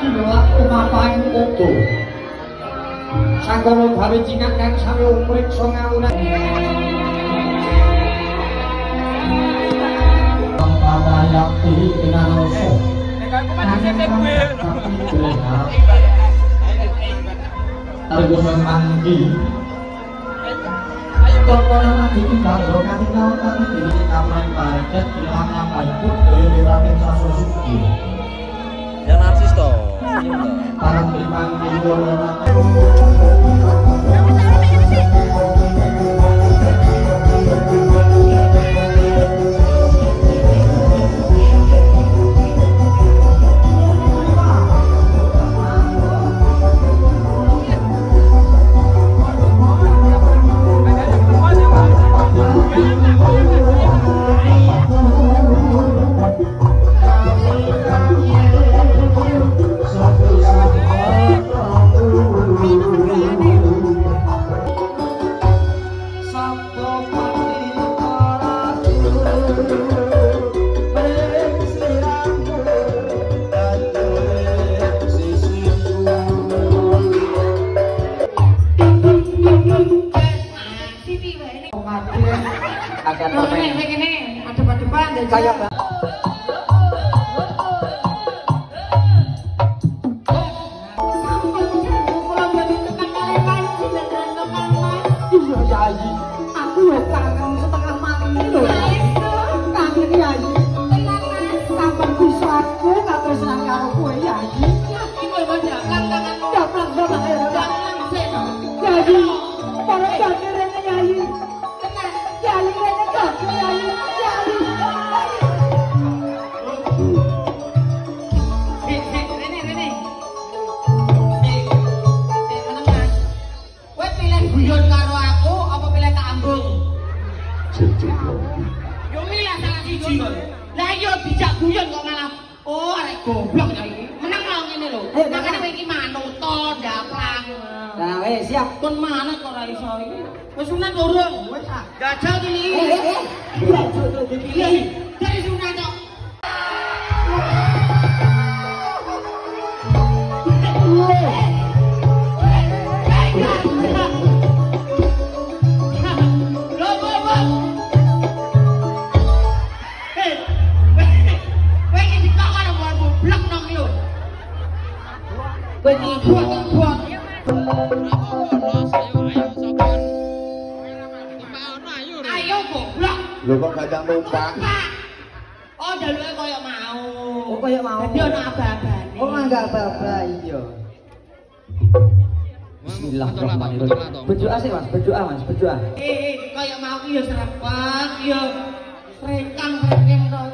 Iwak umapaing utu. Sangkono gawe cinak kang sami umriksa ngawunan. Yakti pinanoso. Targosan manggi. Kokono mati karo katinau tapi dene kamran paret ilang apa ikut dhewe rating sasusuki. Ya narsis to. Parang manggi loro. Lho kok gak numpak? Oh, jaluke koyo mau. Oh, koyo mau. Dadi ono abah-abane. Oh, enggak apa-apa iya. Bismillahirrahmanirrahim. Berdoa sih, Mas. Berdoa, Mas. Berdoa. Koyo mau ki ya srepet, ya rekang-rekeng to.